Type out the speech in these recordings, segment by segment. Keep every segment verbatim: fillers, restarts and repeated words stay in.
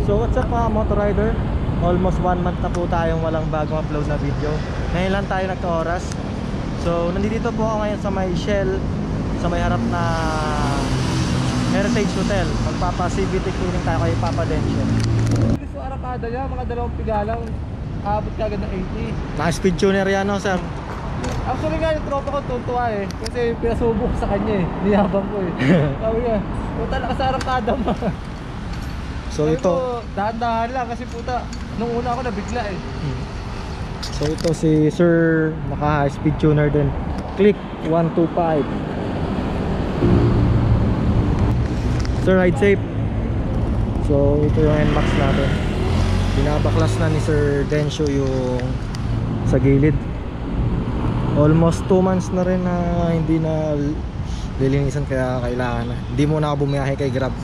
So what's up mga motor rider? Almost one month na po tayong walang bagong upload na video. Ngayon lang tayo nagka-oras. So nandito po ako ngayon sa may Shell, sa may harap na Heritage Hotel. Magpapa-C V T cleaning tayo kay Papa Dencio. So arakada niya, mga dalawang pigalang, abot ka agad ng eighty. Naka-speed tuner yan, no, sir? Actually nga yung tropa ko tuntua eh, kasi pinasubo ko sa kanya eh, niyabang ko eh. Sabi niya, puta lakas sa arakada mo. So Sabi ito, ko, dahan-dahan lang kasi puta, nung una ako nabigla eh. so ito si Sir, naka-speed tuner din. Click one two five. Sir, ride safe. So ito yung N MAX natin. Binabaklas na ni Sir Dencio yung sa gilid. Almost two months na rin na hindi na lilinisan, kaya kailangan na. Hindi muna ako bumiyahe kay Grab.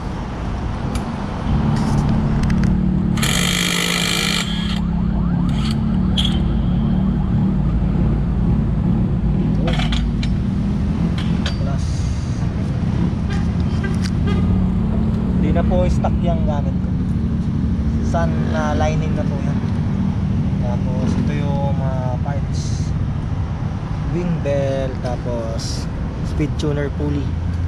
Hindi na po stock yung gamit ko. Sun na lining na po yan. Tapos ito yung mga parts, wing bell, tapos speed tuner pulley.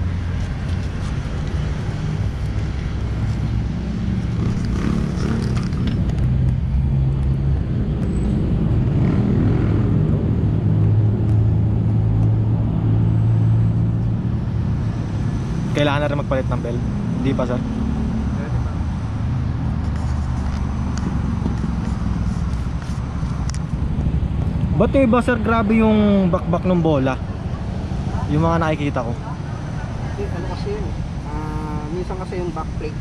Kailangan na rin magpalit ng bell? Hindi pa, sir? Ba't yung iba, sir, grabe yung bakbak ng bola? Yung mga nakikita ko. Eh, ano kasi yun, uh, minsan kasi yung backplate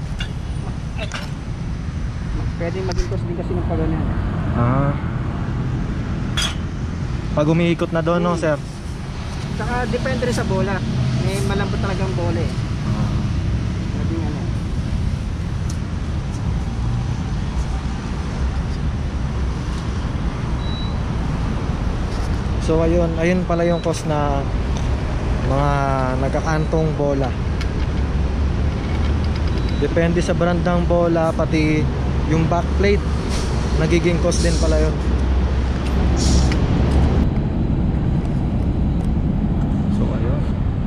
pwede maging cause din kasi ng pagganyan. Ah. Pag umiikot na doon, no, sir? Saka depende rin sa bola. May malambot talagang bola eh. Pwede nga ano. So ayun, ayun pala yung cause na mga nagkakantong bola. Depende sa brand ng bola, pati yung backplate, nagiging cause din pala yun. So ayun.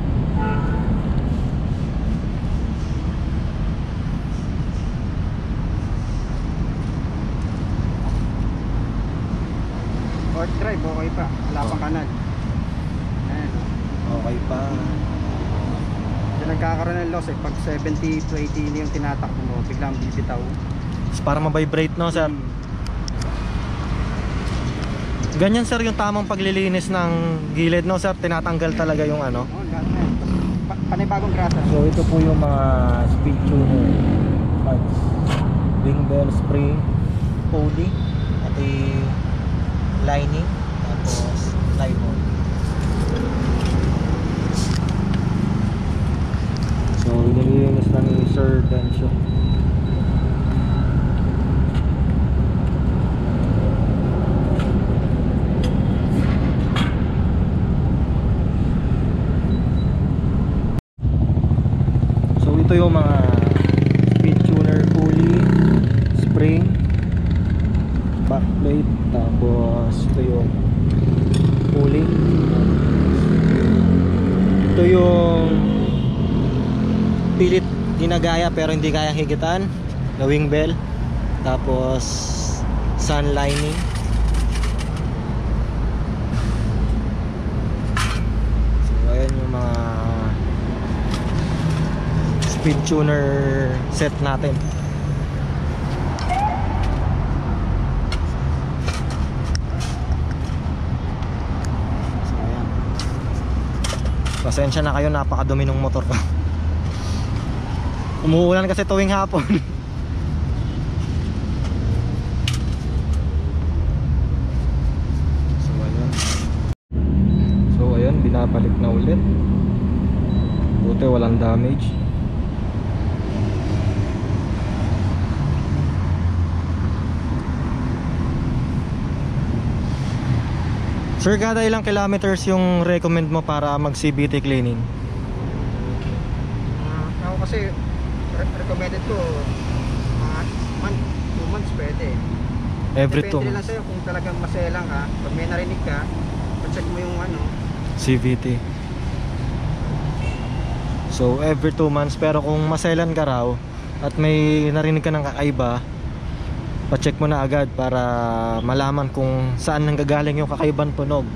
Fourth drive, okay pa. Wala pang kanal. Ayan. Okay pa. Diyan nagkakaroon ng loss eh. Pag seventy to eighty yung tinatakbo mo, biglang bibitaw. Para ma-vibrate, no, sir? Ganyan, sir, yung tamang paglilinis ng gilid, no, sir? Tinatanggal talaga yung ano. Oo, lahat na yan. Pa panibagong grasa. So ito po yung mga speed tuner parts. Wing bell, spring, pulley, pati lining, tapos live ball. So nililinis na ni Sir Dencio. So ito yung mga speed tuner pulley, spring, backplate, tapos ito yung pulley, ito yung pilit ginagaya pero hindi kayang higitan na wing bell, tapos sun lining. So ayan yung mga speed tuner set natin. Pasensya na kayo, napakadumi ng motor ko. Umuulan kasi tuwing hapon. So ayun. So ayun, binabalik na ulit. Buti walang damage. Sir, kada ilang kilometers yung recommend mo para mag C V T cleaning? Uh, ako kasi re recommended ko mga Every two Depende lang months. sa'yo kung talagang maselang ka. Pag may narinig ka, check mo yung ano. C V T. So every two months. Pero kung maselan ka raw at may narinig ka ng kakaiba, pa-check mo na agad para malaman kung saan nanggagaling yung kakaibang tunog.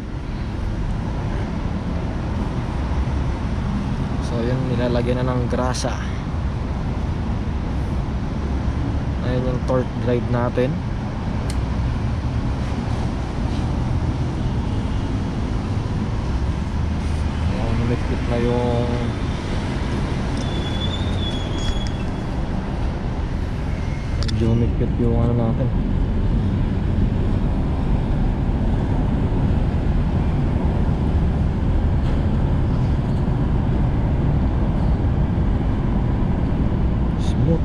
So yun, nilalagyan na ng grasa. Ayun yung torque drive natin. Ayan, humigpit na yung medyo humigpit yung ano natin. Smooth.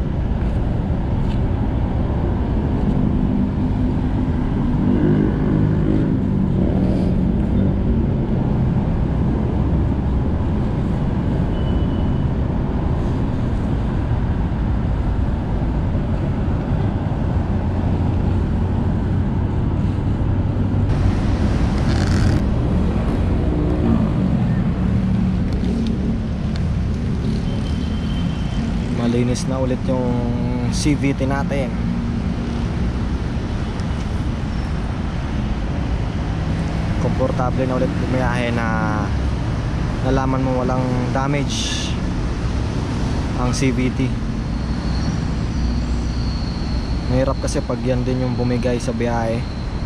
Malinis na ulit yung C V T natin. Komportable na ulit bumiyahe na nalaman mo walang damage ang C V T. Mahirap kasi pag yan din yung bumigay sa biyahe.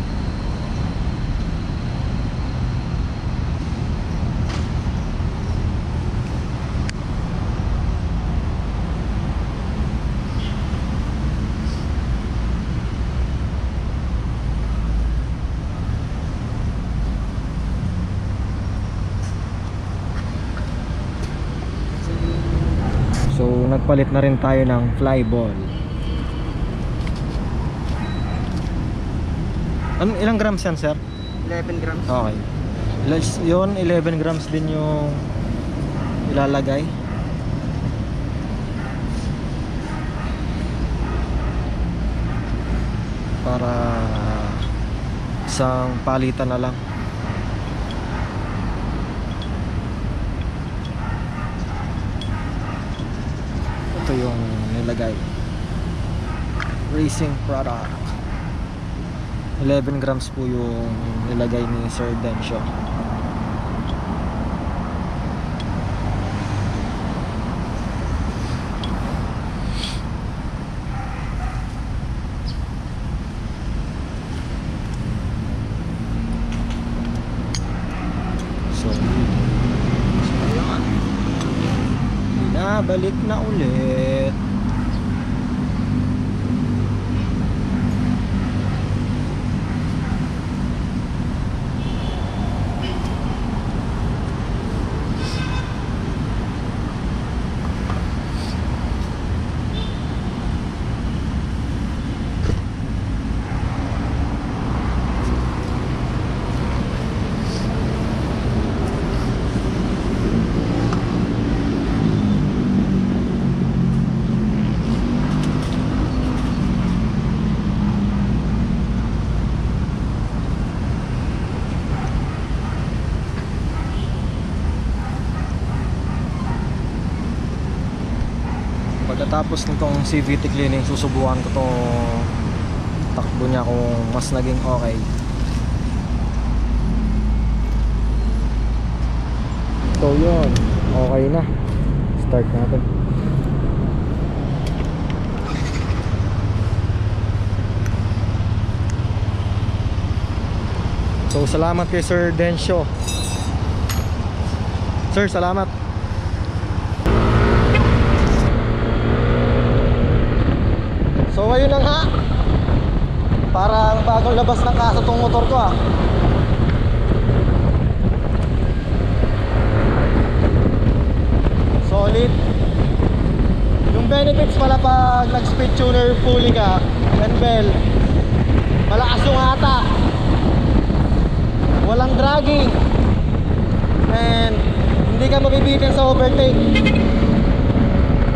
So nagpalit na rin tayo ng flyball. Ano, ilang grams yan, sir? eleven grams. Okay. Ilas- Yun, eleven grams din yung ilalagay. Para isang palitan na lang. Ito yung nilagay. Racing product. eleven grams po yung nilagay ni Sir Dencio. So, binabalik na ulit. Pagkatapos nitong C V T cleaning, susubukan ko tong takbo niya kung mas naging okay. So yun, okay na. Start natin. So salamat kay Sir Dencio. Sir, salamat. So ayun na nga, parang bagong labas ng kasa tong motor ko ah. Solid. Yung benefits pala pag nag speed tuner fully ka and well, malakas yung hata, walang dragging, and hindi ka mabibitin sa overtake.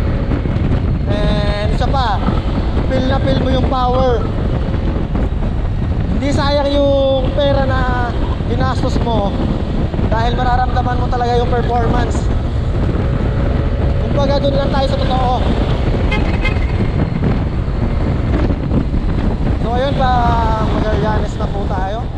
And isa pa, feel na feel mo yung power. hindi sayang yung pera na ginastos mo dahil mararamdaman mo talaga yung performance. Kumbaga doon lang tayo sa totoo. So ayun pa, mag-Arianes na po tayo.